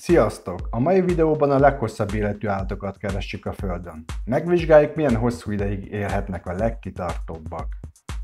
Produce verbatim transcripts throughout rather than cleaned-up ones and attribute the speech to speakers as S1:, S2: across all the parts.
S1: Sziasztok! A mai videóban a leghosszabb életű állatokat keressük a Földön. Megvizsgáljuk, milyen hosszú ideig élhetnek a legkitartóbbak.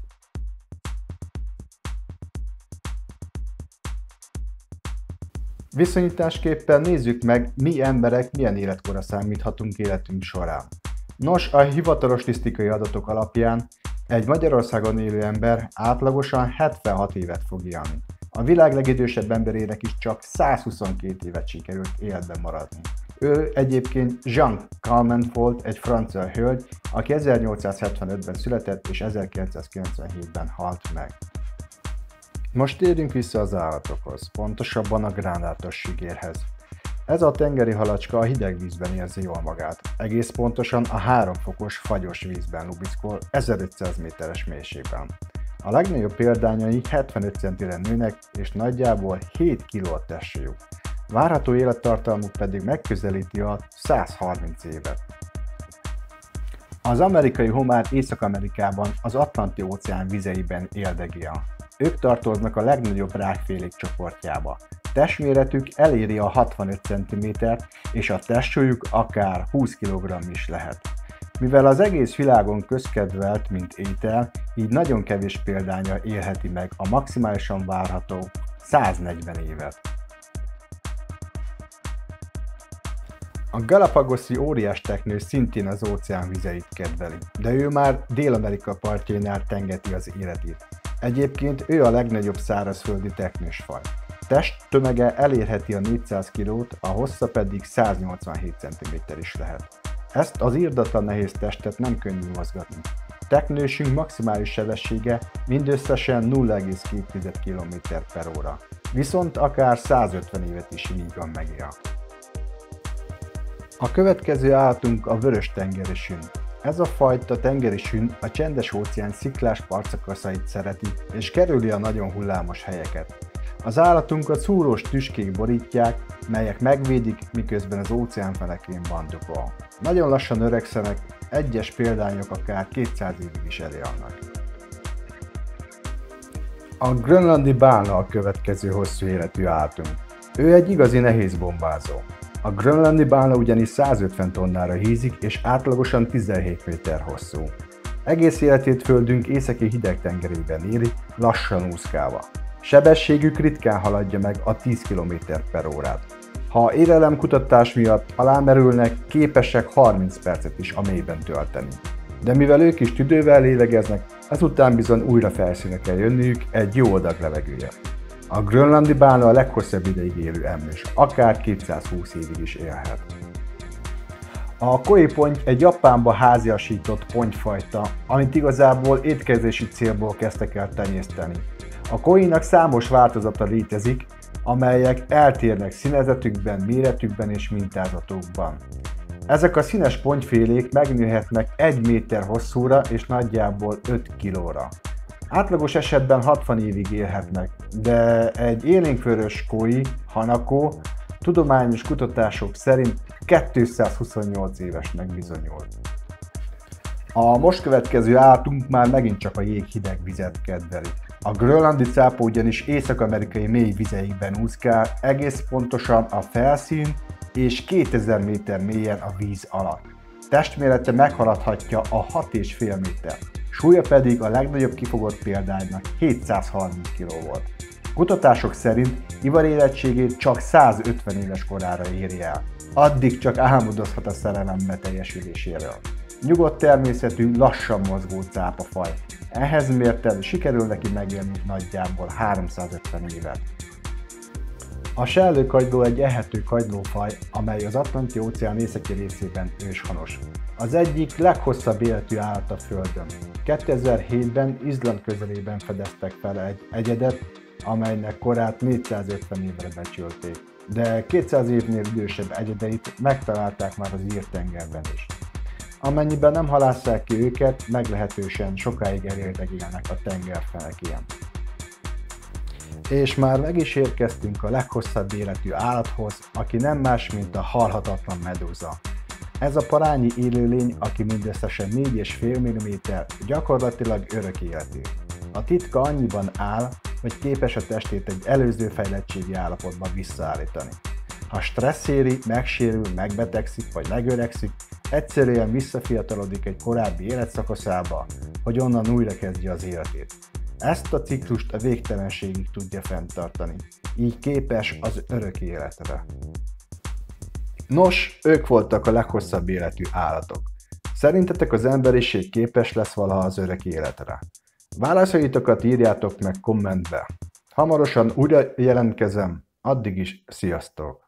S1: Viszonyításképpen nézzük meg, mi emberek milyen életkorra számíthatunk életünk során. Nos, a hivatalos statisztikai adatok alapján egy Magyarországon élő ember átlagosan hetvenhat évet fog élni. A világ legidősebb emberének is csak százhuszonkét évet sikerült életben maradni. Ő egyébként Jeanne Calment volt, egy francia hölgy, aki ezernyolcszázhetvenötben született és ezerkilencszázkilencvenhétben halt meg. Most térjünk vissza az állatokhoz, pontosabban a gránátos sügérhez. Ez a tengeri halacska a hideg vízben érzi jól magát, egész pontosan a három fokos fagyos vízben lubickol ezerötszáz méteres mélységben. A legnagyobb példányai hetvenöt centire nőnek és nagyjából hét kiló a testsúlyuk. Várható élettartalmuk pedig megközelíti a százharminc évet. Az amerikai homár Észak-Amerikában az Atlanti-óceán vizeiben éldegél. Ők tartoznak a legnagyobb rákfélék csoportjába. Testméretük eléri a hatvanöt centimétert és a testsúlyuk akár húsz kilogramm is lehet. Mivel az egész világon közkedvelt, mint étel, így nagyon kevés példánya élheti meg a maximálisan várható száznegyven évet. A galapagoszi óriásteknő szintén az óceán vizeit kedveli, de ő már Dél-Amerika partjainál tengeti az életét. Egyébként ő a legnagyobb szárazföldi teknősfaj. Testtömege elérheti a négyszáz kilót, a hossza pedig száznyolcvanhét centiméter is lehet. Ezt az irdatlan nehéz testet nem könnyű mozgatni. Teknősünk maximális sebessége mindösszesen nulla egész két kilométer per óra, viszont akár százötven évet is vígan megél. A következő állatunk a vörös-tengeri sün. Ez a fajta tengeri sün a Csendes-óceán sziklás partszakaszait szereti és kerüli a nagyon hullámos helyeket. Az állatunkat szúrós tüskék borítják, melyek megvédik, miközben az óceán fenekén bandukol. Nagyon lassan öregszenek, egyes példányok akár kétszáz évig is elélnek. A grönlandi bálna a következő hosszú életű állatunk. Ő egy igazi nehéz bombázó. A grönlandi bálna ugyanis százötven tonnára hízik és átlagosan tizenhét méter hosszú. Egész életét földünk északi hidegtengerében éli, lassan úszkálva. Sebességük ritkán haladja meg a tíz kilométer per órát. Ha élelemkutatás miatt alámerülnek, képesek harminc percet is a mélyben tölteni. De mivel ők is tüdővel lélegeznek, ezután bizony újra felszínre kell jönniük egy jó adag levegőért. A grönlandi bálna a leghosszabb ideig élő emlős, akár kétszázhúsz évig is élhet. A koi ponty egy Japánba háziasított pontyfajta, amit igazából étkezési célból kezdtek el tenyészteni. A koinak számos változata létezik, amelyek eltérnek színezetükben, méretükben és mintázatukban. Ezek a színes pontyfélék megnőhetnek egy méter hosszúra és nagyjából öt kilóra. Átlagos esetben hatvan évig élhetnek, de egy élénkvörös koi, hanako, tudományos kutatások szerint kétszázhuszonnyolc évesnek bizonyult. A most következő állatunk már megint csak a jéghideg vizet kedveli. A grönlandi cápa ugyanis észak-amerikai mély vizeikben úszkál, egész pontosan a felszín és kétezer méter mélyen a víz alatt. Testmérete meghaladhatja a hat egész öt méter, súlya pedig a legnagyobb kifogott példánynak hétszázharminc kiló volt. Kutatások szerint ivarérettségét csak százötven éves korára éri el, addig csak álmodozhat a szerelem beteljesüléséről. Nyugodt természetű, lassan mozgó cápafaj. Ehhez mérten sikerül neki megélni nagyjából háromszázötven évet. A sellőkagyló egy ehető kagylófaj, amely az Atlanti-óceán északi részében őshonos. Az egyik leghosszabb életű állat a Földön. kétezer-hétben Izland közelében fedeztek fel egy egyedet, amelynek korát négyszázötven évre becsülték, de kétszáz évnél idősebb egyedeit megtalálták már az Ír-tengerben is. Amennyiben nem halásszák ki őket, meglehetősen sokáig elérdegélnek a tengerfenekén. És már meg is érkeztünk a leghosszabb életű állathoz, aki nem más, mint a halhatatlan medúza. Ez a parányi élőlény, aki mindösszesen négy egész öt milliméter, gyakorlatilag örök életű. A titka annyiban áll, hogy képes a testét egy előző fejlettségi állapotba visszaállítani. Ha stressz éri, megsérül, megbetegszik vagy megöregszik, egyszerűen visszafiatalodik egy korábbi életszakaszába, hogy onnan újra kezdje az életét. Ezt a ciklust a végtelenségig tudja fenntartani, így képes az örök életre. Nos, ők voltak a leghosszabb életű állatok. Szerintetek az emberiség képes lesz valaha az örök életre? Válaszaitokat írjátok meg kommentbe. Hamarosan újra jelentkezem, addig is sziasztok!